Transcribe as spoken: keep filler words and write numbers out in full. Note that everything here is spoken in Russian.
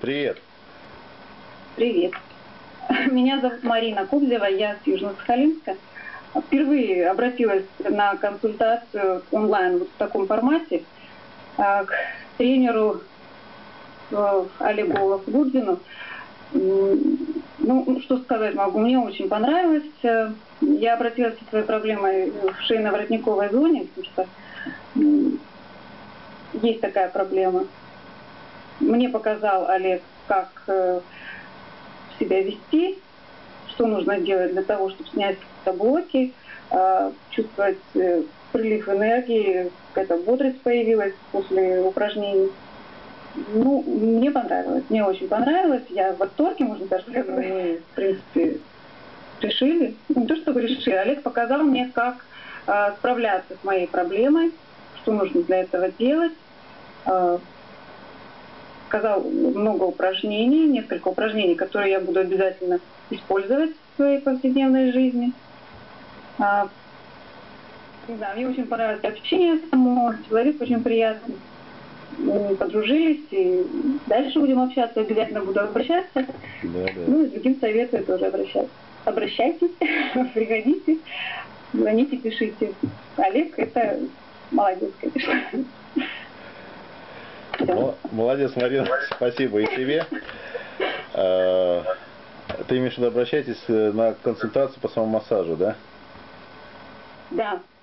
Привет. Привет. Меня зовут Марина Кобзева, я с Южно-Сахалинска. Впервые обратилась на консультацию онлайн вот в таком формате к тренеру Олегу Гурдину. Ну, что сказать могу, мне очень понравилось. Я обратилась со своей проблемой в шейно-воротниковой зоне, потому что есть такая проблема. Мне показал Олег, как себя вести, что нужно делать для того, чтобы снять какие-то блоки, чувствовать прилив энергии, какая-то бодрость появилась после упражнений. Ну, мне понравилось, мне очень понравилось, я в восторге, можно даже сказать, мы, в принципе, решили, не то чтобы решили, Олег показал мне, как э, справляться с моей проблемой, что нужно для этого делать, э, сказал много упражнений, несколько упражнений, которые я буду обязательно использовать в своей повседневной жизни. Э, не знаю, мне очень понравилось общение само, человек очень приятный. Мы подружились, и дальше будем общаться, обязательно буду обращаться. Да, да. Ну и с другим советую тоже обращаться. Обращайтесь, приходите, звоните, пишите. Олег, это молодец, конечно. Молодец, Марина, спасибо и тебе. Ты имеешь в виду, обращайтесь на консультацию по самомассажу, да? Да.